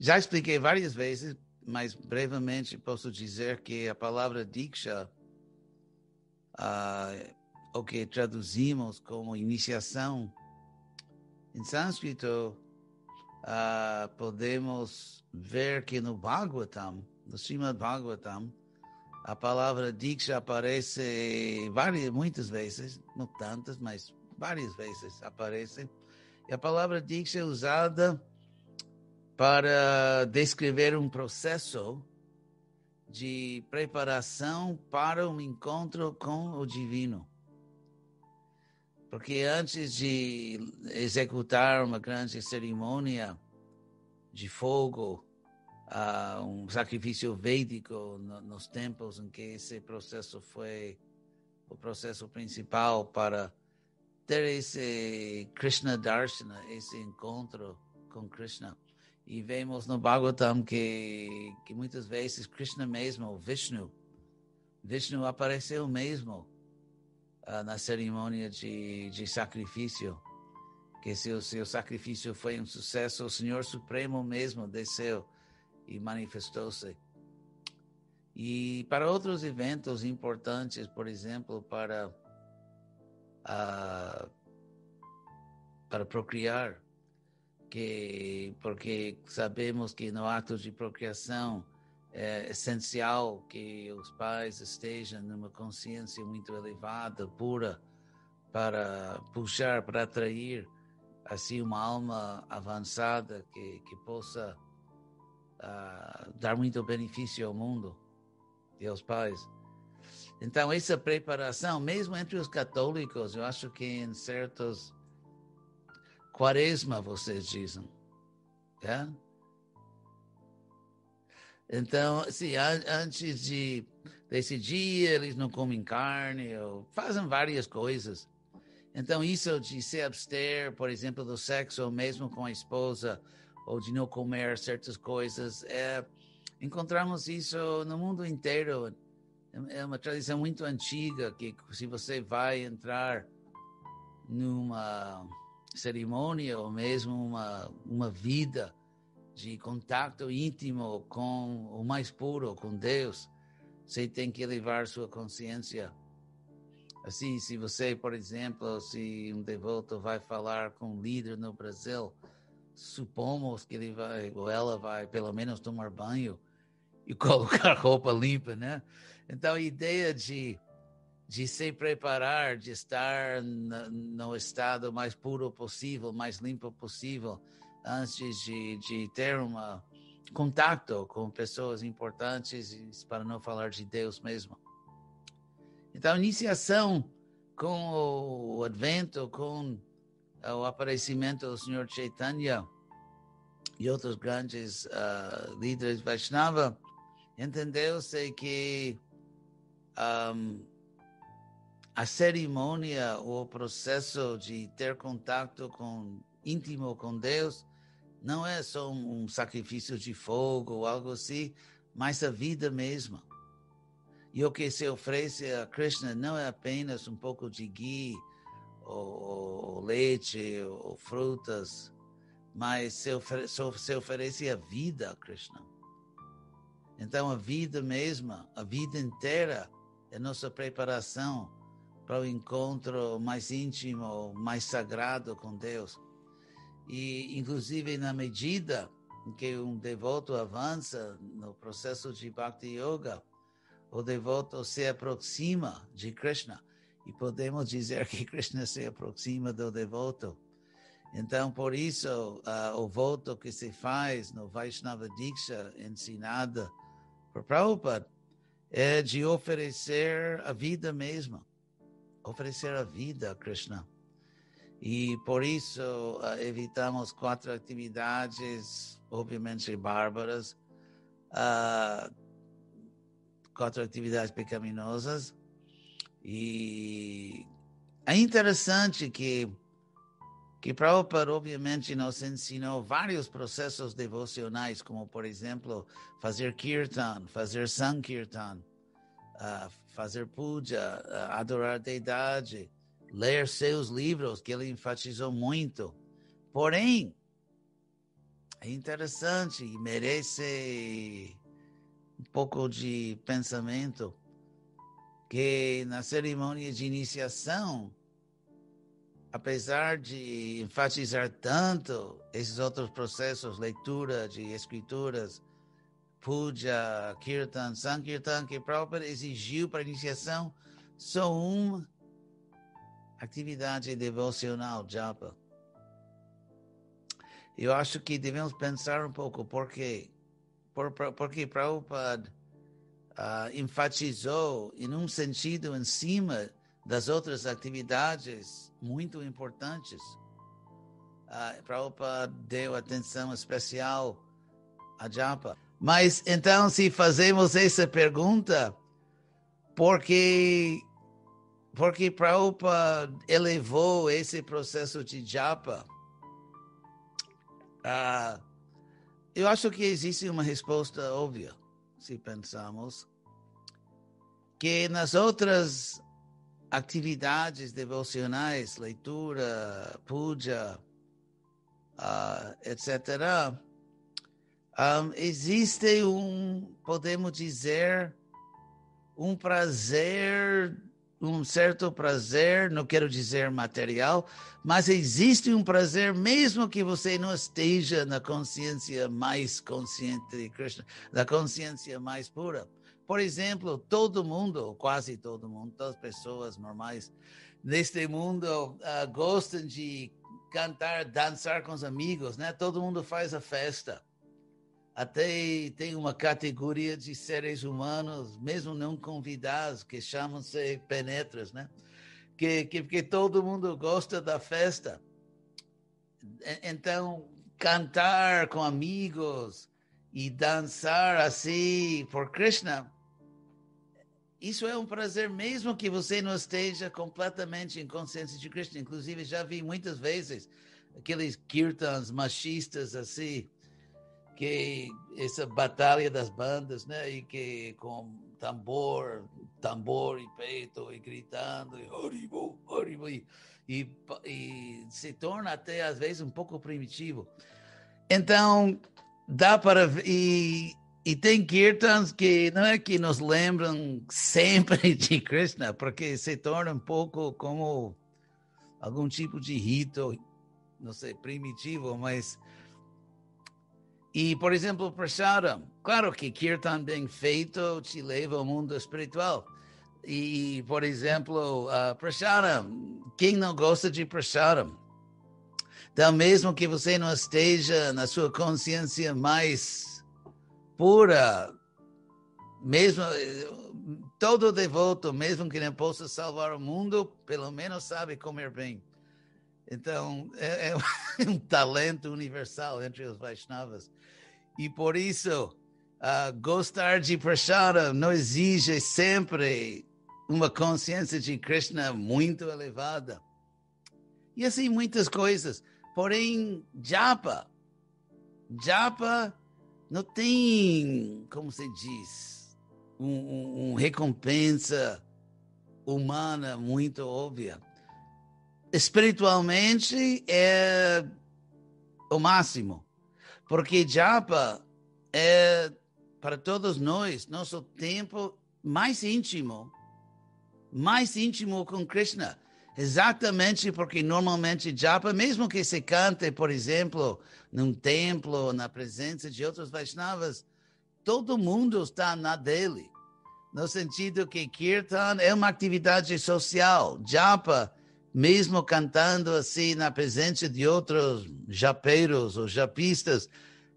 Já expliquei várias vezes, mas brevemente posso dizer que a palavra Diksha, o que traduzimos como iniciação, em sânscrito, podemos ver que no Bhagavatam, no Srimad Bhagavatam, a palavra Diksha aparece muitas vezes, não tantas, mas várias vezes aparece. E a palavra Diksha é usada para descrever um processo de preparação para um encontro com o divino. Porque antes de executar uma grande cerimônia de fogo, um sacrifício védico nos tempos em que esse processo foi o processo principal para ter esse Krishna Darshana, esse encontro com Krishna. E vemos no Bhagavatam que muitas vezes Krishna mesmo, Vishnu apareceu mesmo na cerimônia de sacrifício, que se o seu sacrifício foi um sucesso, o Senhor Supremo mesmo desceu e manifestou-se. E para outros eventos importantes, por exemplo, para procriar, porque sabemos que no ato de procriação é essencial que os pais estejam numa consciência muito elevada, pura, para puxar, para atrair assim uma alma avançada que possa dar muito benefício ao mundo e aos pais. Então, essa preparação, mesmo entre os católicos, eu acho que em certos quaresma, vocês dizem, é? Então, assim, antes desse dia, eles não comem carne, ou fazem várias coisas. Então, isso de se abster, por exemplo, do sexo, ou mesmo com a esposa, ou de não comer certas coisas, encontramos isso no mundo inteiro. É uma tradição muito antiga, que se você vai entrar numa cerimônia, ou mesmo uma vida de contato íntimo com o mais puro, com Deus, você tem que elevar sua consciência. Assim, se você, por exemplo, se um devoto vai falar com um líder no Brasil, supomos que ele vai, ou ela vai, pelo menos tomar banho e colocar roupa limpa, né? Então, a ideia de se preparar, de estar no estado mais puro possível, mais limpo possível, antes de ter contato com pessoas importantes, para não falar de Deus mesmo. Então, a iniciação com o advento, com o aparecimento do Senhor Chaitanya e outros grandes líderes Vaishnava, entendeu-se que a cerimônia ou o processo de ter contato íntimo com Deus não é só um sacrifício de fogo ou algo assim, mas a vida mesma. E o que se oferece a Krishna não é apenas um pouco de ghee, ou leite, ou frutas, mas se oferece a vida a Krishna. Então a vida mesma, a vida inteira é nossa preparação para o encontro mais íntimo, mais sagrado com Deus. E, inclusive, na medida em que um devoto avança no processo de Bhakti Yoga, o devoto se aproxima de Krishna. E podemos dizer que Krishna se aproxima do devoto. Então, por isso, o voto que se faz no Vaishnava Diksha, ensinada por Prabhupada, é de oferecer a vida mesma. Oferecer a vida a Krishna. E por isso evitamos 4 atividades, obviamente bárbaras, 4 atividades pecaminosas. E é interessante que Prabhupada, obviamente, nos ensinou vários processos devocionais, como, por exemplo, fazer kirtan, fazer sankirtan, fazer puja, adorar a deidade, ler seus livros, que ele enfatizou muito. Porém, é interessante e merece um pouco de pensamento que na cerimônia de iniciação, apesar de enfatizar tanto esses outros processos, leitura de escrituras, puja, kirtan, sankirtan, que Prabhupada exigiu para a iniciação só uma atividade devocional, japa. Eu acho que devemos pensar um pouco porque Prabhupada enfatizou em um sentido em cima das outras atividades muito importantes. Prabhupada deu atenção especial a japa. Mas então, se fazemos essa pergunta, por que Prabhupada elevou esse processo de japa? Eu acho que existe uma resposta óbvia, se pensamos, que nas outras atividades devocionais, leitura, puja, etc., existe podemos dizer, um prazer, um certo prazer, não quero dizer material, mas existe um prazer mesmo que você não esteja na consciência mais consciente de Krishna, da consciência mais pura. Por exemplo, todo mundo, quase todo mundo, todas as pessoas normais neste mundo gostam de cantar, dançar com os amigos, né? Todo mundo faz a festa. Até tem uma categoria de seres humanos, mesmo não convidados, que chamam-se penetras, né? Que todo mundo gosta da festa. Então, cantar com amigos e dançar assim por Krishna, isso é um prazer mesmo que você não esteja completamente em consciência de Krishna. Inclusive, já vi muitas vezes aqueles kirtans machistas assim, que essa batalha das bandas, né, e que com tambor e peito, e gritando, e haribo, haribo, e se torna até às vezes um pouco primitivo. Então, dá para e tem kirtans que não é que nos lembram sempre de Krishna, porque se torna um pouco como algum tipo de rito, não sei, primitivo, mas e, por exemplo, Prasadam, claro que Kirtan bem feito te leva ao mundo espiritual. E, por exemplo, Prasadam, quem não gosta de Prasadam? Então, mesmo que você não esteja na sua consciência mais pura, mesmo todo devoto, mesmo que não possa salvar o mundo, pelo menos sabe comer bem. Então, é um talento universal entre os Vaishnavas. E por isso, gostar de Prasadam não exige sempre uma consciência de Krishna muito elevada. E assim, muitas coisas. Porém, japa não tem, como se diz, uma recompensa humana muito óbvia. Espiritualmente, é o máximo. Porque japa é, para todos nós, nosso tempo mais íntimo com Krishna. Exatamente porque normalmente japa, mesmo que se cante, por exemplo, num templo, na presença de outros Vaishnavas, todo mundo está na dele. No sentido que Kirtan é uma atividade social. Japa, mesmo cantando assim na presença de outros japeiros ou japistas,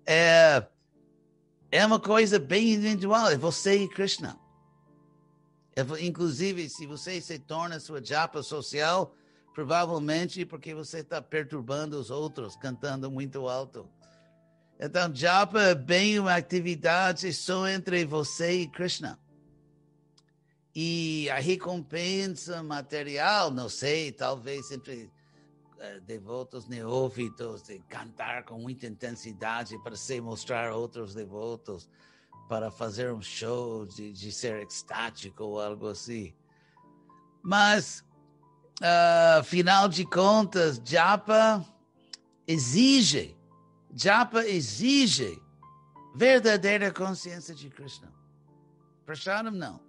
é uma coisa bem individual, é você e Krishna. Inclusive, se você se torna sua japa social, provavelmente porque você está perturbando os outros, cantando muito alto. Então, japa é bem uma atividade só entre você e Krishna. E a recompensa material, não sei, talvez entre devotos neófitos, de cantar com muita intensidade para se mostrar a outros devotos, para fazer um show de ser extático ou algo assim. Mas, afinal de contas, japa exige Japa exige verdadeira consciência de Krishna. Prasadam não.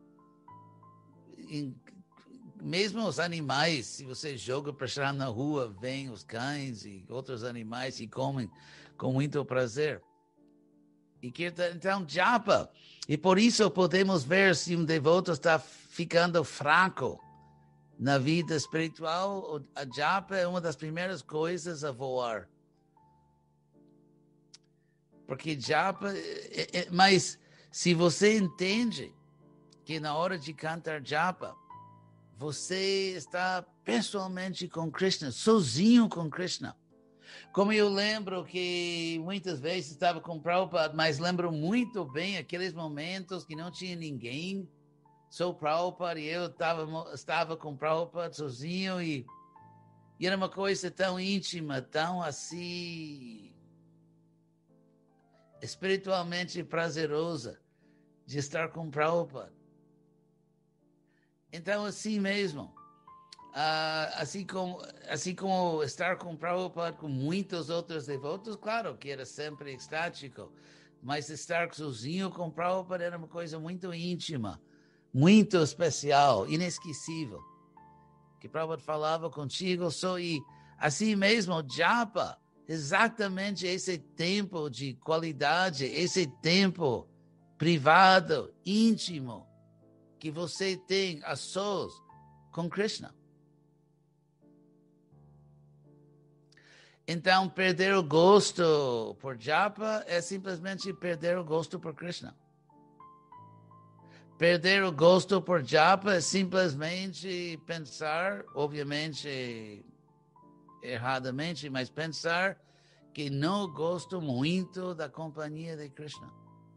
Mesmo os animais, se você joga prasadam na rua, vêm os cães e outros animais e comem com muito prazer. Então, japa. E por isso podemos ver se um devoto está ficando fraco na vida espiritual. A japa é uma das primeiras coisas a voar. Porque japa... Mas se você entende que na hora de cantar japa, você está pessoalmente com Krishna, sozinho com Krishna. Como eu lembro que muitas vezes estava com Prabhupada, mas lembro muito bem aqueles momentos que não tinha ninguém, só Prabhupada, e eu estava com Prabhupada sozinho, e era uma coisa tão íntima, tão assim, espiritualmente prazerosa de estar com Prabhupada. Então, assim mesmo, assim como estar com Prabhupada, com muitos outros devotos, claro que era sempre extático, mas estar sozinho com Prabhupada era uma coisa muito íntima, muito especial, inesquecível. Que Prabhupada falava contigo só, e assim mesmo, japa, exatamente esse tempo de qualidade, esse tempo privado, íntimo, que você tem a sós com Krishna. Então, perder o gosto por japa é simplesmente perder o gosto por Krishna. Perder o gosto por japa é simplesmente pensar, obviamente erradamente, mas pensar que não gosto muito da companhia de Krishna.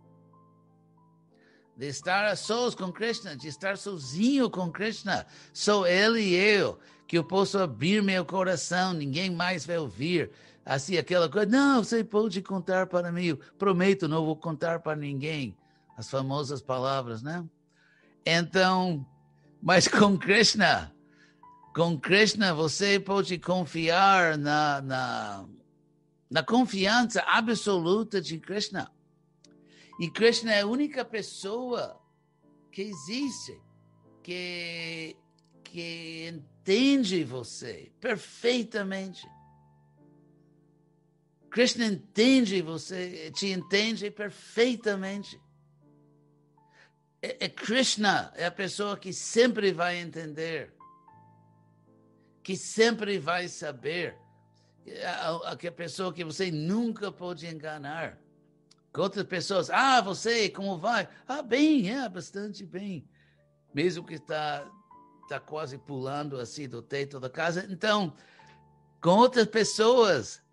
De estar a sós com Krishna, de estar sozinho com Krishna, só ele e eu, que eu posso abrir meu coração, ninguém mais vai ouvir. Assim, aquela coisa, não, você pode contar para mim, eu prometo, não vou contar para ninguém. As famosas palavras, né? Então, mas com Krishna você pode confiar na confiança absoluta de Krishna. E Krishna é a única pessoa que existe que entende você perfeitamente. Krishna entende você, te entende perfeitamente. Krishna é a pessoa que sempre vai entender, que sempre vai saber, a pessoa que você nunca pode enganar. Com outras pessoas, você, como vai? Bem, bastante bem. Mesmo que está quase pulando assim do teto da casa. Então, com outras pessoas,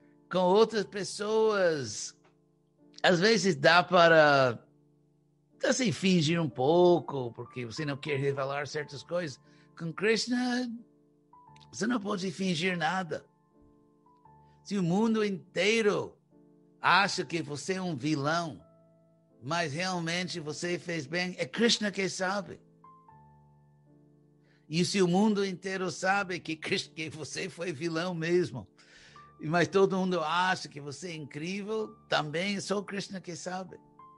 às vezes dá para, assim, fingir um pouco, porque você não quer revelar certas coisas. Com Krishna, você não pode fingir nada. Se o mundo inteiro acha que você é um vilão, mas realmente você fez bem, é Krishna que sabe. E se o mundo inteiro sabe que você foi vilão mesmo, mas todo mundo acha que você é incrível, também é só Krishna que sabe.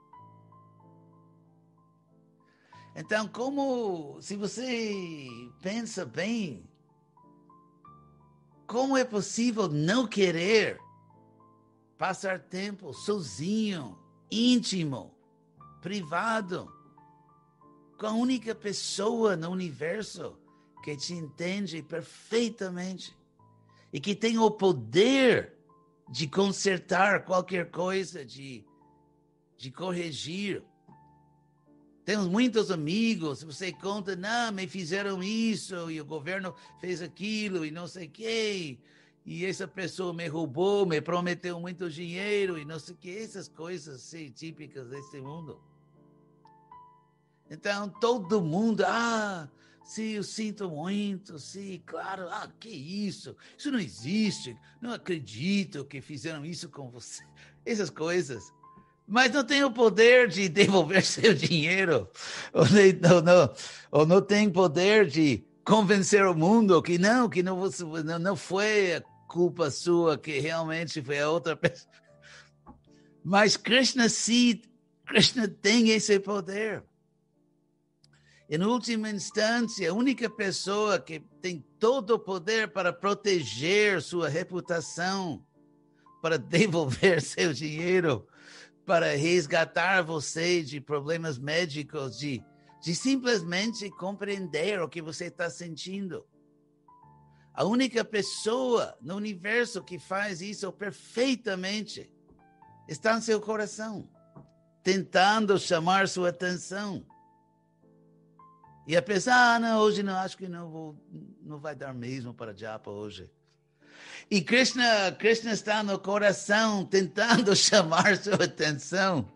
Então, se você pensa bem, como é possível não querer passar tempo sozinho, íntimo, privado, com a única pessoa no universo que te entende perfeitamente e que tem o poder de consertar qualquer coisa, de corrigir. Temos muitos amigos, você conta, não, me fizeram isso, e o governo fez aquilo, e não sei o quê, e essa pessoa me roubou, me prometeu muito dinheiro, e não sei o quê, essas coisas assim, típicas desse mundo. Então, todo mundo, sim, eu sinto muito, sim, claro, que isso não existe, não acredito que fizeram isso com você, essas coisas. Mas não tem o poder de devolver seu dinheiro, ou não tem poder de convencer o mundo que não foi a culpa sua, que realmente foi a outra pessoa. Mas Krishna tem esse poder. Em última instância, a única pessoa que tem todo o poder para proteger sua reputação, para devolver seu dinheiro, para resgatar você de problemas médicos, de simplesmente compreender o que você está sentindo. A única pessoa no universo que faz isso perfeitamente está no seu coração, tentando chamar sua atenção. E apesar, não, hoje não, acho que não vai dar mesmo para japa hoje. E Krishna está no coração, tentando chamar sua atenção.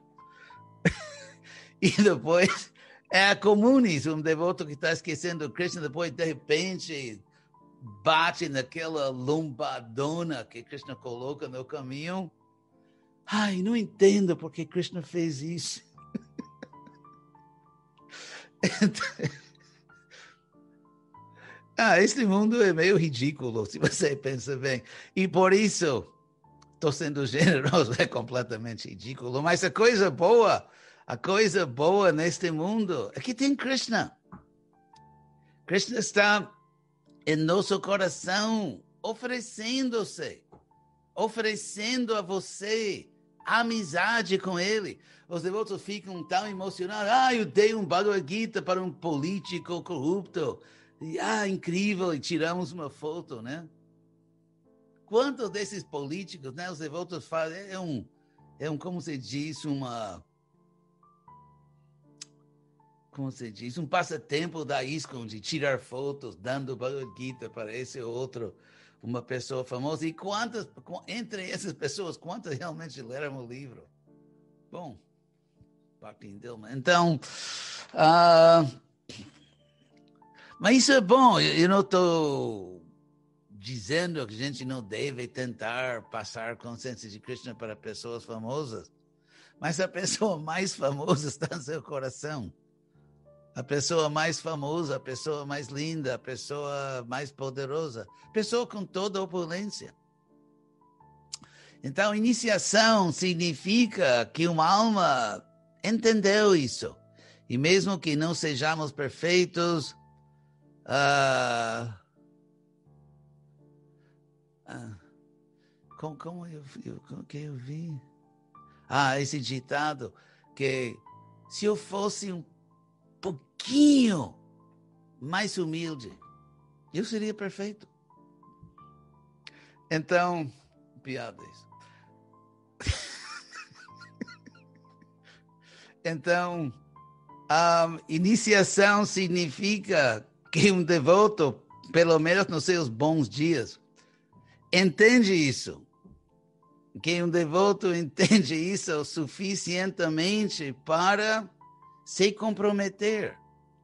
E depois é comum isso, um devoto que está esquecendo Krishna, depois de repente bate naquela lombadona que Krishna coloca no caminho. Ai, não entendo por que Krishna fez isso. Esse mundo é meio ridículo, se você pensa bem. E por isso, estou sendo generoso, é completamente ridículo. Mas a coisa boa neste mundo é que tem Krishna. Krishna está em nosso coração, oferecendo a você amizade com ele. Os devotos ficam tão emocionados. Eu dei um Bhagavad Gita para um político corrupto. E, incrível, e tiramos uma foto, né? Quantos desses políticos, né, os devotos fazem, como se diz, um passatempo da ISKCON de tirar fotos, dando Bhagavad Gita para esse ou outro, uma pessoa famosa. E entre essas pessoas, quantas realmente leram o livro? Bom, então, mas isso é bom. Eu não estou dizendo que a gente não deve tentar passar consciência de Krishna para pessoas famosas, mas a pessoa mais famosa está no seu coração. A pessoa mais famosa, a pessoa mais linda, a pessoa mais poderosa, a pessoa com toda a opulência. Então, iniciação significa que uma alma entendeu isso. E mesmo que não sejamos perfeitos, como eu vi? Esse ditado, que se eu fosse um pouquinho mais humilde, eu seria perfeito. Então, piadas. Então, iniciação significa que um devoto, pelo menos nos seus bons dias, entende isso. Que um devoto entende isso suficientemente para se comprometer.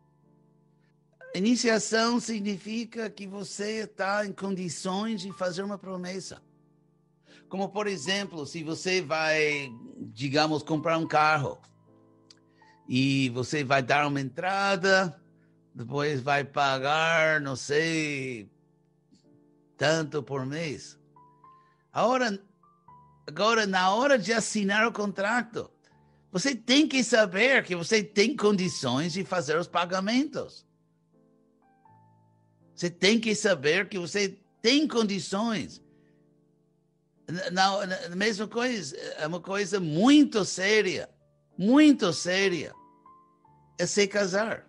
Iniciação significa que você está em condições de fazer uma promessa. Como, por exemplo, se você vai, digamos, comprar um carro e você vai dar uma entrada, depois vai pagar, não sei, tanto por mês. Agora, na hora de assinar o contrato, você tem que saber que você tem condições de fazer os pagamentos. Você tem que saber que você tem condições. A mesma coisa, é uma coisa muito séria, é se casar.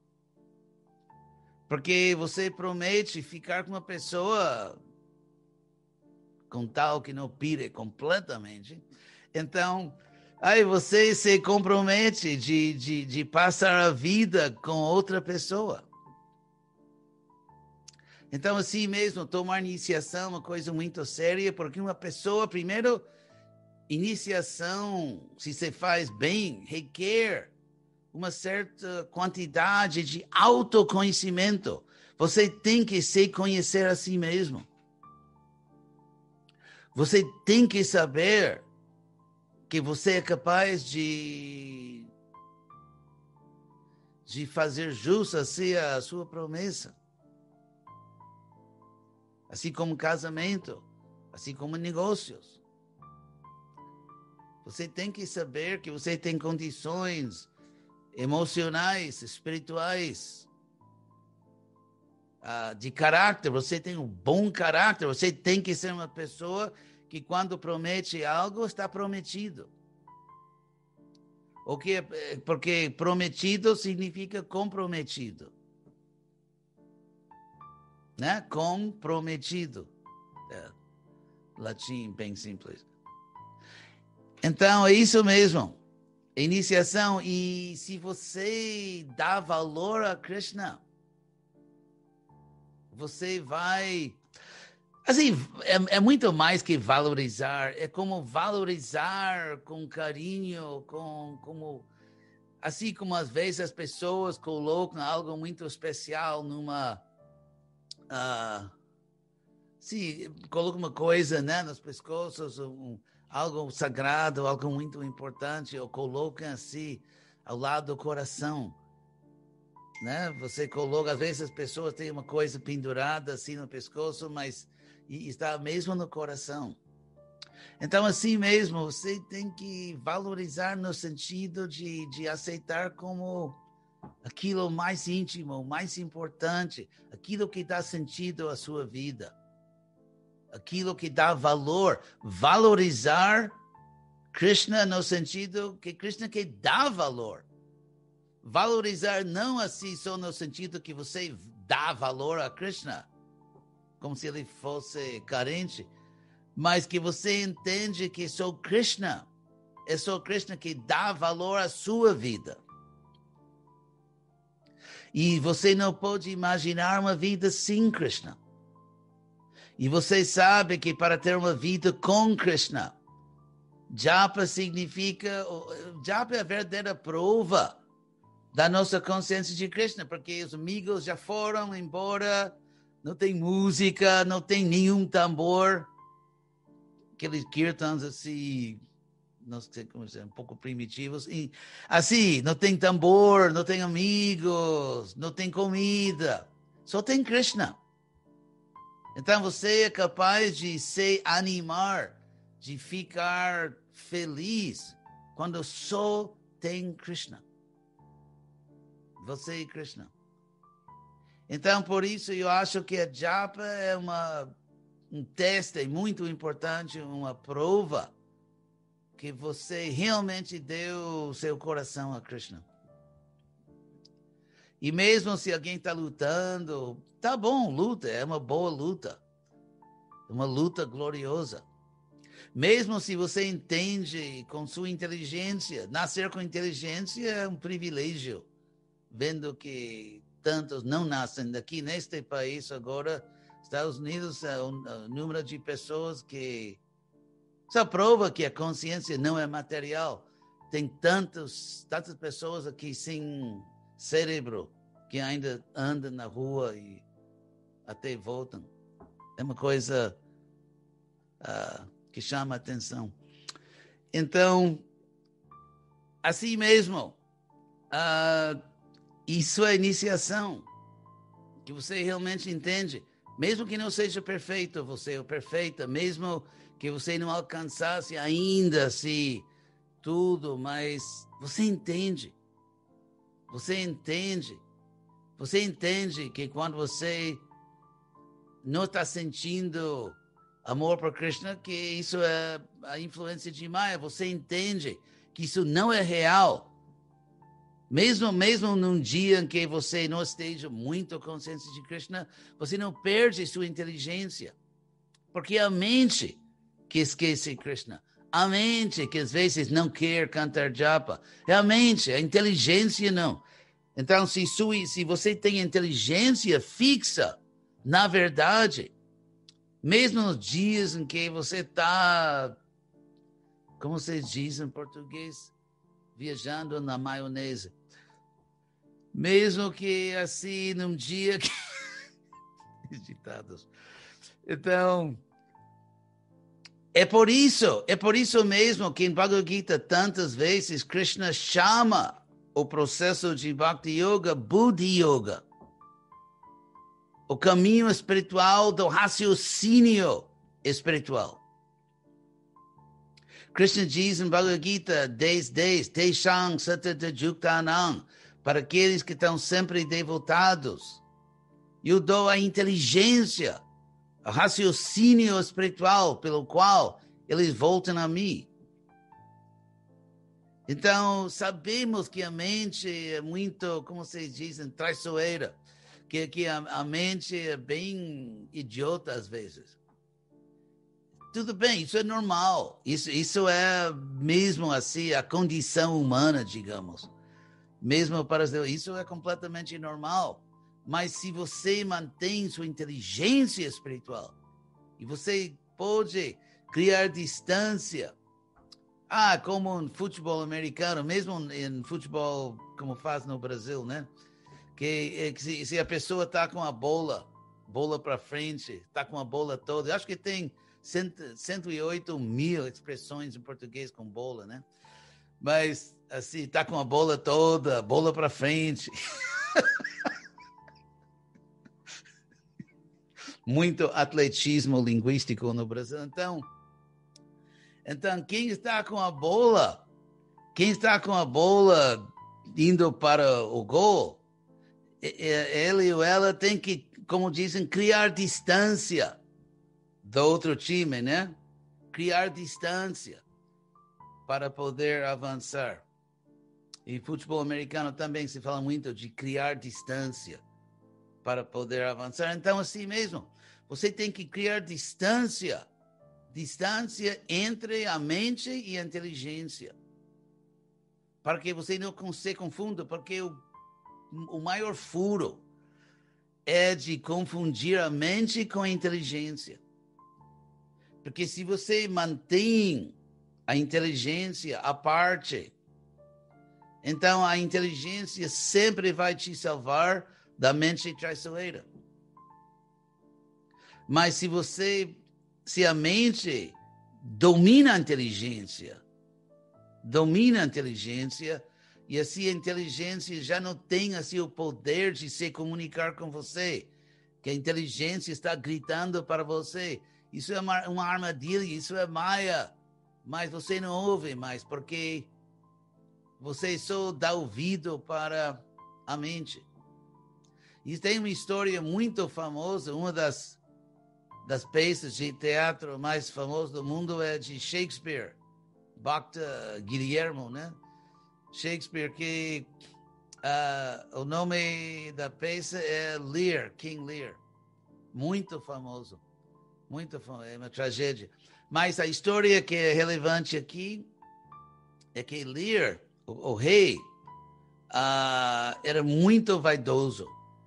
Porque você promete ficar com uma pessoa com tal que não pire completamente. Então, aí você se compromete de passar a vida com outra pessoa. Então, assim mesmo, tomar iniciação é uma coisa muito séria, porque uma pessoa, primeiro, iniciação, se você faz bem, requer uma certa quantidade de autoconhecimento. Você tem que se conhecer a si mesmo. Você tem que saber que você é capaz de fazer jus assim a sua promessa. Assim como casamento, assim como negócios. Você tem que saber que você tem condições emocionais, espirituais, de caráter. Você tem um bom caráter. Você tem que ser uma pessoa que quando promete algo, está prometido. Porque prometido significa comprometido. Né? Comprometido. Latim bem simples. Então, é isso mesmo. Iniciação. E se você dá valor a Krishna, você vai... Assim, é muito mais que valorizar. É como valorizar com carinho, assim como às vezes as pessoas colocam algo muito especial numa... sim, coloca uma coisa, né, nos pescoços, algo sagrado, algo muito importante, ou colocam assim ao lado do coração, né? Você coloca, às vezes as pessoas têm uma coisa pendurada assim no pescoço, mas está mesmo no coração. Então, assim mesmo, você tem que valorizar no sentido de aceitar como aquilo mais íntimo, mais importante, aquilo que dá sentido à sua vida. Aquilo que dá valor, valorizar Krishna no sentido que Krishna que dá valor. Valorizar não assim só no sentido que você dá valor a Krishna, como se ele fosse carente, mas que você entende que só Krishna, é só Krishna que dá valor à sua vida. E você não pode imaginar uma vida sem Krishna. E você sabe que para ter uma vida com Krishna, japa significa... Japa é a verdadeira prova da nossa consciência de Krishna, porque os amigos já foram embora, não tem música, não tem nenhum tambor. Aqueles kirtans assim, não sei como dizer, um pouco primitivos. E, assim, não tem tambor, não tem amigos, não tem comida. Só tem Krishna. Então você é capaz de se animar, de ficar feliz quando só tem Krishna. Você e Krishna. Então, por isso, eu acho que a japa é um teste muito importante, uma prova que você realmente deu seu coração a Krishna. E mesmo se alguém está lutando, tá bom, luta, é uma boa luta. Uma luta gloriosa. Mesmo se você entende com sua inteligência, nascer com inteligência é um privilégio. Vendo que tantos não nascem daqui neste país agora, Estados Unidos, o número de pessoas que... Só prova que a consciência não é material. Tem tantas pessoas aqui sem cérebro que ainda andam na rua e até voltam. É uma coisa que chama a atenção. Então, assim mesmo, isso é iniciação, que você realmente entende. Mesmo que não seja perfeito, você é perfeita, mesmo que você não alcançasse ainda assim tudo, mas você entende. Você entende. Você entende que quando você não está sentindo amor por Krishna, que isso é a influência de Maya, você entende que isso não é real. Mesmo num dia em que você não esteja muito consciente de Krishna, você não perde sua inteligência. Porque a mente que esquece Krishna, a mente que às vezes não quer cantar japa, é a mente, a inteligência não. Então, se você tem inteligência fixa, na verdade, mesmo nos dias em que você está, como se diz em português, viajando na maionese, mesmo que assim, num dia que... Ditados. Então, é por isso mesmo que em Bhagavad Gita, tantas vezes, Krishna chama o processo de Bhakti Yoga, Buddhi Yoga. O caminho espiritual do raciocínio espiritual. Krishna diz em Bhagavad Gita 10:10, Teshang Satata Juktanang, para aqueles que estão sempre devotados. Eu dou a inteligência, o raciocínio espiritual pelo qual eles voltam a mim. Então, sabemos que a mente é muito, como vocês dizem, traiçoeira, que a mente é bem idiota às vezes. Tudo bem, isso é normal. Isso é mesmo assim a condição humana, digamos. Mesmo para isso é completamente normal. Mas se você mantém sua inteligência espiritual e você pode criar distância, como no futebol americano, mesmo em futebol como faz no Brasil, né? Que se a pessoa está com a bola para frente, está com a bola toda, eu acho que tem 108 mil expressões em português com bola, né? Mas, assim, tá com a bola toda, bola para frente. Muito atletismo linguístico no Brasil. Então, quem está com a bola indo para o gol, ele ou ela tem que, como dizem, criar distância do outro time, né? Criar distância para poder avançar. E futebol americano também se fala muito de criar distância para poder avançar. Então, assim mesmo, você tem que criar distância entre a mente e a inteligência, para que você não se confunda, porque o maior furo é de confundir a mente com a inteligência. Porque se você mantém a inteligência à parte, então a inteligência sempre vai te salvar da mente traiçoeira. Mas se a mente domina a inteligência, e assim a inteligência já não tem assim o poder de se comunicar com você, que a inteligência está gritando para você, isso é uma armadilha, isso é maia, mas você não ouve mais, porque você só dá ouvido para a mente. E tem uma história muito famosa, uma das peças de teatro mais famosas do mundo é de Shakespeare, Bhakta Guillermo, né? Shakespeare, que o nome da peça é Lear, King Lear. Muito famoso, é uma tragédia. Mas a história que é relevante aqui é que Lear, o rei, era muito vaidoso.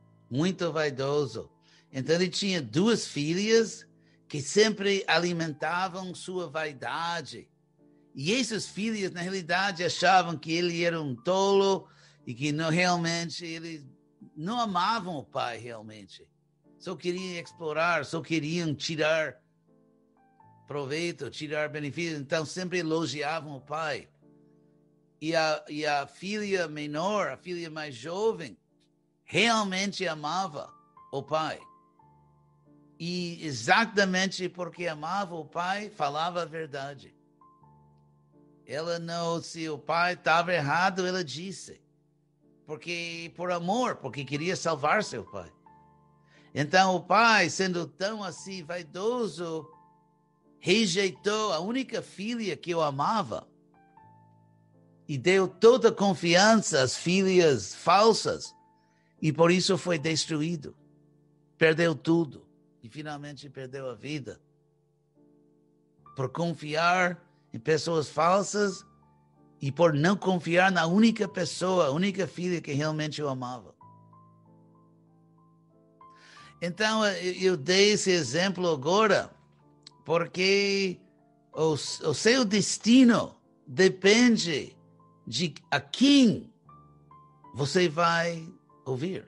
Então ele tinha 2 filhas que sempre alimentavam sua vaidade. E essas filhas, na realidade, achavam que ele era um tolo e que realmente eles não amavam o pai realmente. Só queriam explorar, só queriam tirar proveito, tirar benefício. Então sempre elogiavam o pai. E a filha menor, a filha mais jovem, realmente amava o pai. E exatamente porque amava o pai, falava a verdade. Ela não, se o pai estava errado, ela disse. Porque por amor, porque queria salvar seu pai. Então o pai, sendo tão assim vaidoso, rejeitou a única filha que o amava e deu toda a confiança às filhas falsas. E por isso foi destruído. Perdeu tudo. E finalmente perdeu a vida. Por confiar em pessoas falsas e por não confiar na única pessoa, a única filha que realmente o amava. Então, eu dei esse exemplo agora porque o seu destino depende de a quem você vai ouvir.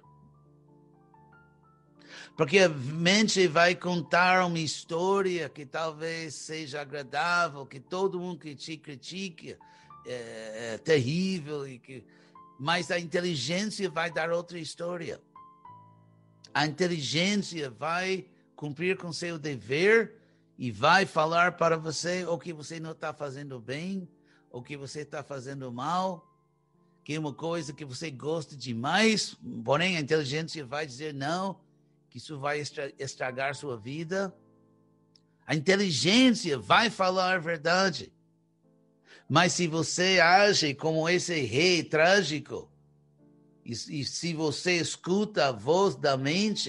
Porque a mente vai contar uma história que talvez seja agradável, que todo mundo que te critique é terrível, mas a inteligência vai dar outra história. A inteligência vai cumprir com seu dever e vai falar para você o que você não está fazendo bem, o que você está fazendo mal, que é uma coisa que você gosta demais, porém a inteligência vai dizer não, que isso vai estragar sua vida. A inteligência vai falar a verdade. Mas se você age como esse rei trágico, e se você escuta a voz da mente,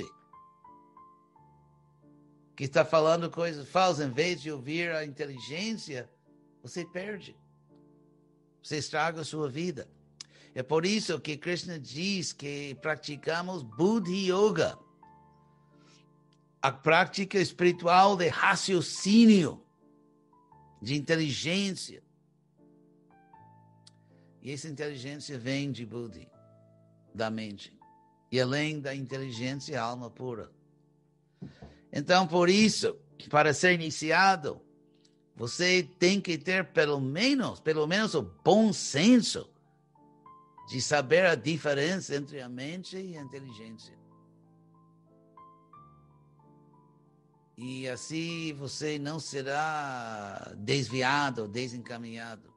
que está falando coisas falsas, em vez de ouvir a inteligência, você perde. Você estraga a sua vida. É por isso que Krishna diz que praticamos Buddhi Yoga, a prática espiritual de raciocínio, de inteligência. E essa inteligência vem de Buddhi, da mente. E além da inteligência, a alma pura. Então, por isso, para ser iniciado, você tem que ter pelo menos o bom senso de saber a diferença entre a mente e a inteligência. E assim você não será desviado, desencaminhado.